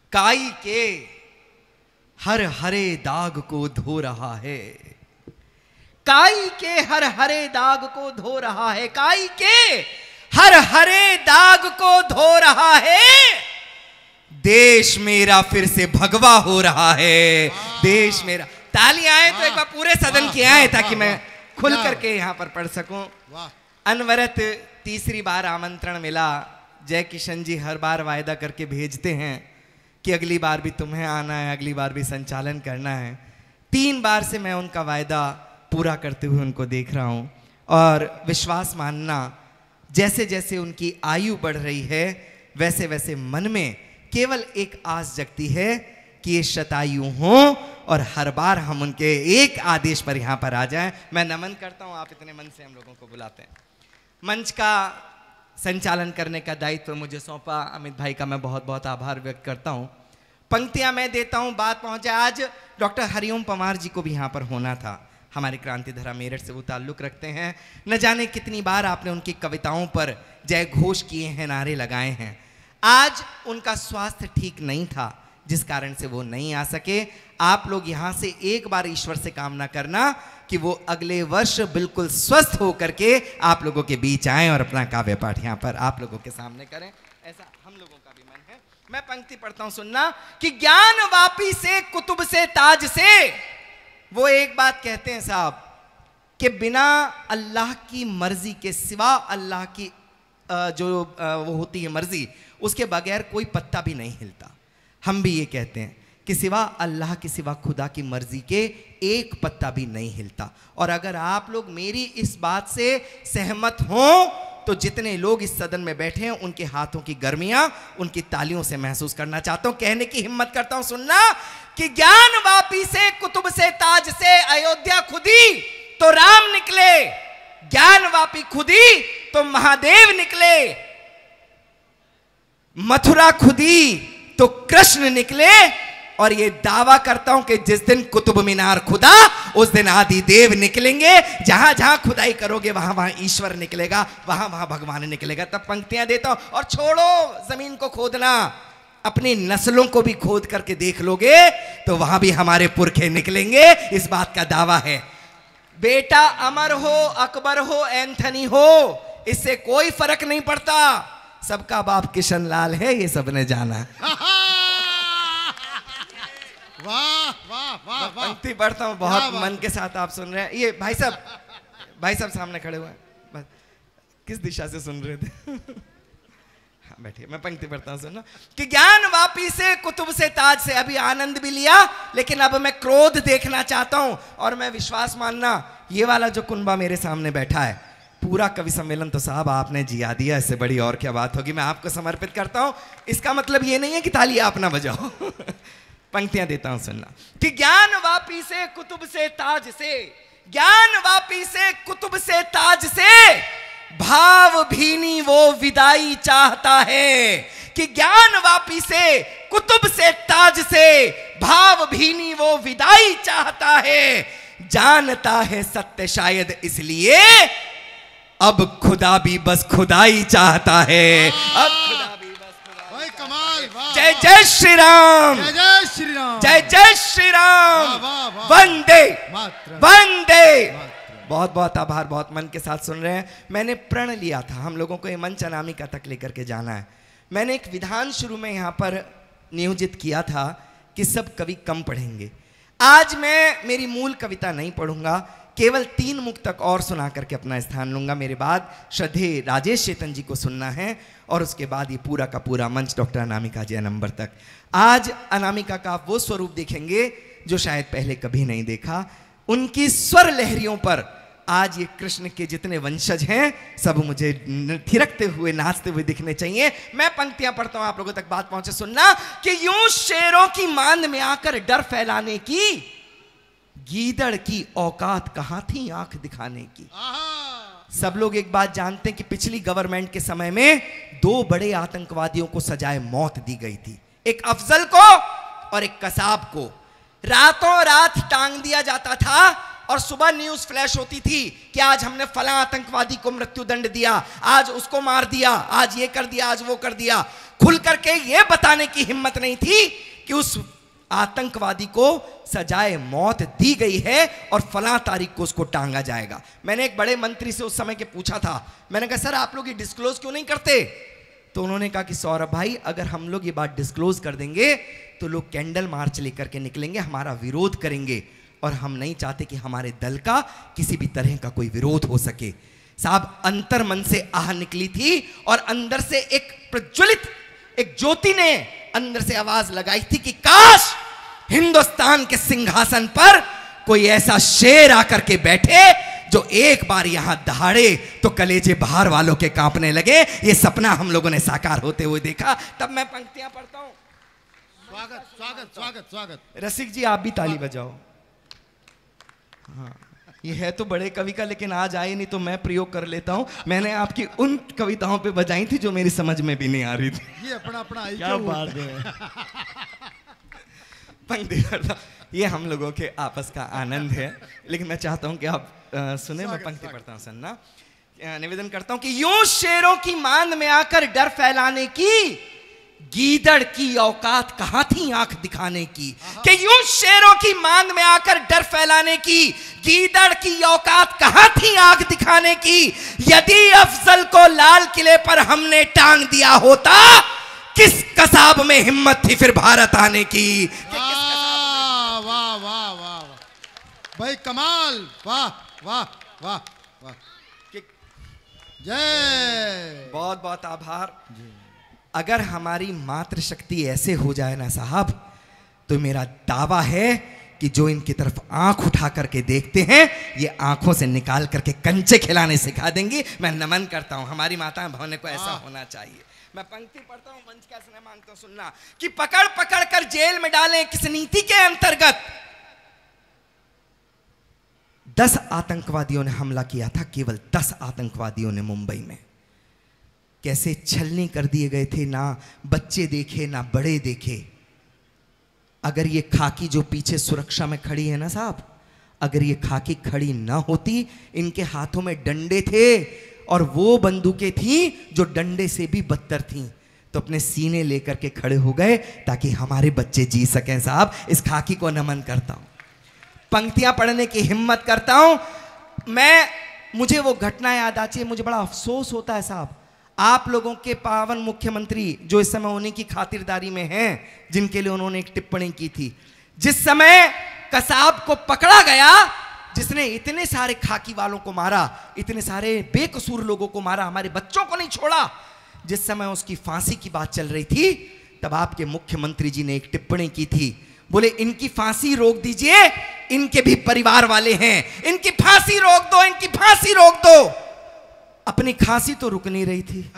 काई के हर हरे दाग को धो रहा है, काई के हर हरे दाग को धो रहा है, काई के हर हरे दाग को धो रहा है, देश मेरा फिर से भगवा हो रहा है, देश मेरा। तालियां आए तो एक बार पूरे सदन की आए ताकि मैं खुल करके यहां पर पढ़ सकूं। अनवरत तीसरी बार आमंत्रण मिला। जय किशन जी हर बार वायदा करके भेजते हैं कि अगली बार भी तुम्हें आना है, अगली बार भी संचालन करना है। 3 बार से मैं उनका वायदा पूरा करते हुए उनको देख रहा हूं और विश्वास मानना, जैसे जैसे उनकी आयु बढ़ रही है वैसे वैसे मन में केवल एक आस जगती है कि ये शतायु हों और हर बार हम उनके एक आदेश पर यहाँ पर आ जाएं। मैं नमन करता हूँ, आप इतने मन से हम लोगों को बुलाते हैं। मंच का संचालन करने का दायित्व मुझे सौंपा अमित भाई का मैं बहुत बहुत आभार व्यक्त करता हूँ। पंक्तियाँ मैं देता हूँ, बात पहुँचे। आज डॉक्टर हरिओम पवार जी को भी यहाँ पर होना था। हमारी क्रांतिधरा मेरठ से वो ताल्लुक़ रखते हैं। न जाने कितनी बार आपने उनकी कविताओं पर जय घोष किए हैं, नारे लगाए हैं। आज उनका स्वास्थ्य ठीक नहीं था जिस कारण से वो नहीं आ सके। आप लोग यहाँ से एक बार ईश्वर से कामना करना कि वो अगले वर्ष बिल्कुल स्वस्थ होकर के आप लोगों के बीच आएं और अपना काव्य पाठ यहाँ पर आप लोगों के सामने करें, ऐसा हम लोगों का भी मन है। मैं पंक्ति पढ़ता हूँ, सुनना कि ज्ञान वापी से कुतुब से ताज से। वो एक बात कहते हैं साहब कि बिना अल्लाह की मर्जी के सिवा, अल्लाह की जो वो होती है मर्जी, उसके बगैर कोई पत्ता भी नहीं हिलता। हम भी ये कहते हैं कि सिवा अल्लाह के सिवा खुदा की मर्जी के एक पत्ता भी नहीं हिलता। और अगर आप लोग मेरी इस बात से सहमत हों तो जितने लोग इस सदन में बैठे हैं उनके हाथों की गर्मियां उनकी तालियों से महसूस करना चाहता हूं। कहने की हिम्मत करता हूं, सुनना कि ज्ञान वापी से कुतुब से ताज से, अयोध्या खुदी तो राम निकले, ज्ञान वापी खुदी तो महादेव निकले, मथुरा खुदी तो कृष्ण निकले। और ये दावा करता हूं कि जिस दिन कुतुब मीनार खुदा उस दिन आदि देव निकलेंगे। जहां जहां खुदाई करोगे वहां वहां ईश्वर निकलेगा, वहां वहां भगवान निकलेगा। तब पंक्तियां देता हूं। और छोड़ो जमीन को खोदना, अपनी नस्लों को भी खोद करके देख लोगे तो वहां भी हमारे पुरखे निकलेंगे, इस बात का दावा है। बेटा अमर हो, अकबर हो, एंथनी हो, इससे कोई फर्क नहीं पड़ता। सबका बाप किशन लाल है, ये सबने जाना। वाह वाह वाह। पंक्ति पढ़ता हूँ, बहुत मन के साथ आप सुन रहे हैं। ये भाई साहब सामने खड़े हुए हैं, किस दिशा से सुन रहे थे? हाँ बैठिए, मैं पंक्ति पढ़ता हूँ, सुनना कि ज्ञान वापी से कुतुब से ताज से। अभी आनंद भी लिया लेकिन अब मैं क्रोध देखना चाहता हूँ। और मैं विश्वास मानना, ये वाला जो कुनबा मेरे सामने बैठा है, पूरा कवि सम्मेलन तो साहब आपने जिया दिया, इससे बड़ी और क्या बात होगी। मैं आपको समर्पित करता हूँ। इसका मतलब ये नहीं है कि ताली आप ना बजाओ। पंक्तियां देता हूं, सुनना कि ज्ञान वापी से कुतुब से ताज से, ज्ञान वापी से कुतुब से ताज से, भाव भीनी वो विदाई चाहता है। कि ज्ञान वापी से कुतुब से ताज से, भाव भीनी वो विदाई चाहता है। जानता है सत्य शायद इसलिए अब खुदा भी बस खुदाई चाहता है। अब खुदा भी बस खुदाई। कमाल। जय जय श्री राम, जय जय श्री राम, जय जय श्री राम, वंदे वंदे। बहुत बहुत आभार, बहुत मन के साथ सुन रहे हैं। मैंने प्रण लिया था हम लोगों को ये मंच अनामिका तक लेकर के जाना है। मैंने एक विधान शुरू में यहाँ पर नियोजित किया था कि सब कवि कम पढ़ेंगे। आज मैं मेरी मूल कविता नहीं पढ़ूंगा, केवल 3 मुक्तक और सुना करके अपना स्थान लूंगा। मेरे बाद श्रद्धेय राजेश चेतन जी को सुनना है और उसके बाद ये पूरा का पूरा मंच डॉक्टर अनामिका जी नंबर तक। आज अनामिका का आप वो स्वरूप देखेंगे जो शायद पहले कभी नहीं देखा। उनकी स्वर लहरियों पर आज ये कृष्ण के जितने वंशज हैं सब मुझे थिरकते हुए नाचते हुए दिखने चाहिए। मैं पंक्तियां पढ़ता हूं, आप लोगों तक बात पहुंचे, सुनना कि यूं शेरों की मांद में आकर डर फैलाने की गीदड़ की औकात कहां थी आंख दिखाने की। सब लोग एक बात जानते हैं कि पिछली गवर्नमेंट के समय में 2 बड़े आतंकवादियों को सजाए मौत दी गई थी, एक अफजल को और एक कसाब को। रातों रात टांग दिया जाता था और सुबह न्यूज फ्लैश होती थी कि आज हमने फला आतंकवादी को मृत्युदंड दिया, आज उसको मार दिया, आज ये कर दिया, आज वो कर दिया। खुल करके ये बताने की हिम्मत नहीं थी कि उस आतंकवादी को सजाए मौत दी गई है और फला तारीख को उसको टांगा जाएगा। मैंने एक बड़े मंत्री से उस समय के पूछा था, मैंने कहा सर आप लोग ये डिस्क्लोज क्यों नहीं करते? तो उन्होंने कहा कि सौरभ भाई अगर हम लोग ये बात डिस्क्लोज कर देंगे तो लोग कैंडल मार्च लेकर के निकलेंगे, हमारा विरोध करेंगे, और हम नहीं चाहते कि हमारे दल का किसी भी तरह का कोई विरोध हो सके। साहब अंतर मन से आह निकली थी और अंदर से एक प्रज्वलित एक ज्योति ने अंदर से आवाज लगाई थी कि काश हिंदुस्तान के सिंहासन पर कोई ऐसा शेर आकर के बैठे जो एक बार यहां दहाड़े तो कलेजे बाहर वालों के कांपने लगे। ये सपना हम लोगों ने साकार होते हुए देखा। तब मैं पंक्तियां पढ़ता हूं। स्वागत स्वागत स्वागत स्वागत। रसिक जी आप भी ताली बजाओ। हाँ, ये है तो बड़े कवि का, लेकिन आज आए नहीं तो मैं प्रयोग कर लेता हूं। मैंने आपकी उन कविताओं पे बजाई थी जो मेरी समझ में भी नहीं आ रही थी। ये अपना अपना क्या बात है। पंक्ति करता, ये हम लोगों के आपस का आनंद है, लेकिन मैं चाहता हूं कि आप सुने। मैं पंक्ति पढ़ता हूं, सुनना। निवेदन करता हूं कि यूं शेरों की मांद में आकर डर फैलाने की गीदड़ की औकात कहां थी आंख दिखाने की। कि यूं शेरों की मांद में आकर डर फैलाने की गीदड़ की औकात कहां थी आंख दिखाने की। यदि अफजल को लाल किले पर हमने टांग दिया होता, किस कसाब में हिम्मत थी फिर भारत आने की। वाह वाह वाह वाह भाई कमाल, वाह वाह वाह वाह, जय। बहुत बहुत आभार। अगर हमारी मातृशक्ति ऐसे हो जाए ना साहब, तो मेरा दावा है कि जो इनकी तरफ आंख उठा करके देखते हैं ये आंखों से निकाल करके कंचे खिलाने सिखा देंगी। मैं नमन करता हूं, हमारी माताएं बहनों को ऐसा होना चाहिए। मैं पंक्ति पढ़ता हूं, मंच का स्नेह मांगता हूं, सुनना। कि पकड़ पकड़ कर जेल में डालें किस नीति के अंतर्गत। 10 आतंकवादियों ने हमला किया था, केवल 10 आतंकवादियों ने मुंबई में। कैसे छलनी कर दिए गए थे, ना बच्चे देखे ना बड़े देखे। अगर ये खाकी जो पीछे सुरक्षा में खड़ी है ना साहब, अगर ये खाकी खड़ी ना होती, इनके हाथों में डंडे थे और वो बंदूकें थीं जो डंडे से भी बदतर थीं, तो अपने सीने लेकर के खड़े हो गए ताकि हमारे बच्चे जी सकें। साहब इस खाकी को नमन करता हूं, पंक्तियां पढ़ने की हिम्मत करता हूं मैं। मुझे वो घटना याद आती है, मुझे बड़ा अफसोस होता है साहब, आप लोगों के पावन मुख्यमंत्री जो इस समय उन्हीं की खातिरदारी में हैं, जिनके लिए उन्होंने एक टिप्पणी की थी। जिस समय कसाब को पकड़ा गया, जिसने इतने सारे खाकी वालों को मारा, इतने सारे बेकसूर लोगों को मारा, हमारे बच्चों को नहीं छोड़ा, जिस समय उसकी फांसी की बात चल रही थी, तब आपके मुख्यमंत्री जी ने एक टिप्पणी की थी। बोले इनकी फांसी रोक दीजिए, इनके भी परिवार वाले हैं, इनकी फांसी रोक दो, इनकी फांसी रोक दो। अपनी खांसी तो रुक नहीं रही थी।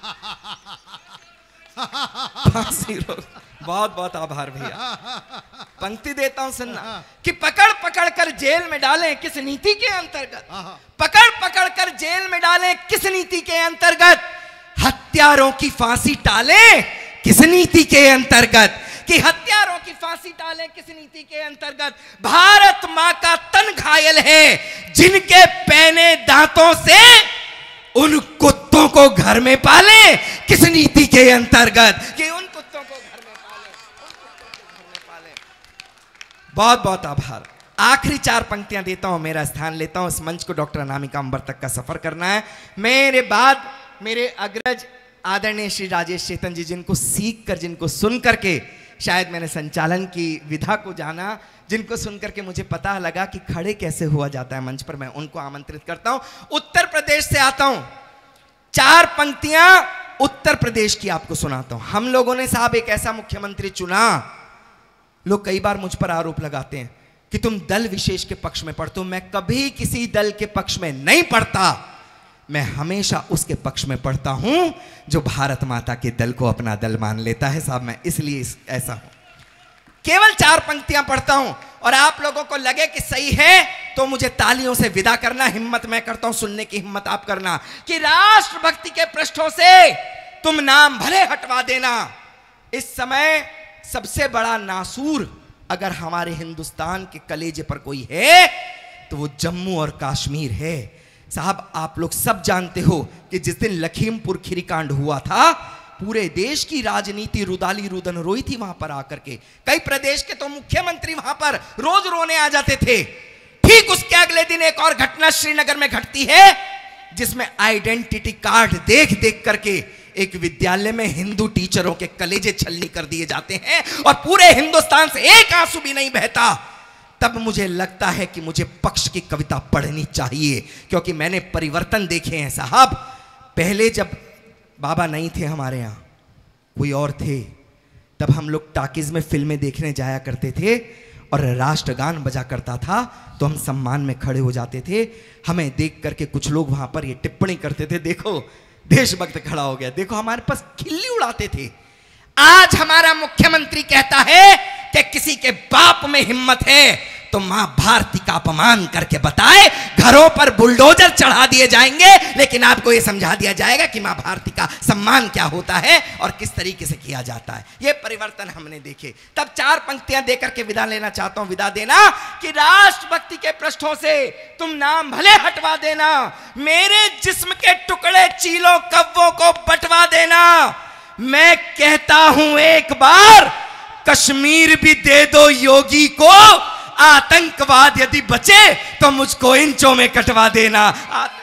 फांसी रोक। बहुत बहुत आभार भैया। पंक्ति देता हूं, सुनना। कि पकड़ पकड़ कर जेल में डालें किस नीति के अंतर्गत। पकड़ पकड़ कर जेल में डालें किस नीति के अंतर्गत। हत्यारों की फांसी टालें किस नीति के अंतर्गत। कि हत्यारों की फांसी टालें किस नीति के अंतर्गत। भारत मां का तन घायल है, जिनके पैने दांतों से उन कुत्तों को घर में पाले किस नीति के अंतर्गत। कि उन कुत्तों को घर में पाले, उन कुत्तों को घर में पाले। बहुत बहुत आभार। आखिरी 4 पंक्तियां देता हूं, मेरा स्थान लेता हूं। इस मंच को डॉक्टर अनामिका अंबर तक का सफर करना है। मेरे बाद मेरे अग्रज आदरणीय श्री राजेश चेतन जी, जिनको सीख कर, जिनको सुन करके शायद मैंने संचालन की विधा को जाना, जिनको सुनकर के मुझे पता लगा कि खड़े कैसे हुआ जाता है मंच पर, मैं उनको आमंत्रित करता हूं। उत्तर प्रदेश से आता हूं, 4 पंक्तियां उत्तर प्रदेश की आपको सुनाता हूं। हम लोगों ने साहब एक ऐसा मुख्यमंत्री चुना, लोग कई बार मुझ पर आरोप लगाते हैं कि तुम दल विशेष के पक्ष में पढ़ते हो। मैं कभी किसी दल के पक्ष में नहीं पढ़ता, मैं हमेशा उसके पक्ष में पढ़ता हूं जो भारत माता के दल को अपना दल मान लेता है। साहब मैं इसलिए ऐसा हूं। केवल 4 पंक्तियां पढ़ता हूं और आप लोगों को लगे कि सही है तो मुझे तालियों से विदा करना। हिम्मत मैं करता हूं, सुनने की हिम्मत आप करना। कि राष्ट्रभक्ति के पृष्ठों से तुम नाम भले हटवा देना, इस समय सबसे बड़ा नासूर अगर हमारे हिंदुस्तान के कलेजे पर कोई है तो वो जम्मू और कश्मीर है। साहब आप लोग सब जानते हो कि जिस दिन लखीमपुर खीरी कांड हुआ था, पूरे देश की राजनीति रुदाली रुदन रोई थी वहां पर आकर के। कई प्रदेश के तो मुख्यमंत्री वहां पर रोज रोने आ जाते थे। ठीक उसके अगले दिन एक और घटना श्रीनगर में घटती है, जिसमें आइडेंटिटी कार्ड देख देख करके एक विद्यालय में हिंदू टीचरों के कलेजे छलनी कर दिए जाते हैं और पूरे हिंदुस्तान से एक आंसू भी नहीं बहता। तब मुझे लगता है कि मुझे पक्ष की कविता पढ़नी चाहिए, क्योंकि मैंने परिवर्तन देखे हैं साहब। पहले जब बाबा नहीं थे हमारे यहाँ, कोई और थे, तब हम लोग टाकीज में फिल्में देखने जाया करते थे और राष्ट्रगान बजा करता था तो हम सम्मान में खड़े हो जाते थे। हमें देख करके कुछ लोग वहां पर ये टिप्पणी करते थे, देखो देशभक्त खड़ा हो गया, देखो हमारे पास खिल्ली उड़ाते थे। आज हमारा मुख्यमंत्री कहता है कि किसी के बाप में हिम्मत है तो मां भारती का अपमान करके बताए, घरों पर बुलडोजर चढ़ा दिए जाएंगे, लेकिन आपको यह समझा दिया जाएगा कि मां भारती का सम्मान क्या होता है और किस तरीके से किया जाता है। यह परिवर्तन हमने देखे। तब 4 पंक्तियां देकर के विदा लेना चाहता हूं। विदा देना कि राष्ट्रभक्ति के पृष्ठों से तुम नाम भले हटवा देना, मेरे जिस्म के टुकड़े चीलों कव्वों को बंटवा देना। मैं कहता हूं एक बार, कश्मीर भी दे दो योगी को, आतंकवाद यदि बचे तो मुझको इंचों में कटवा देना।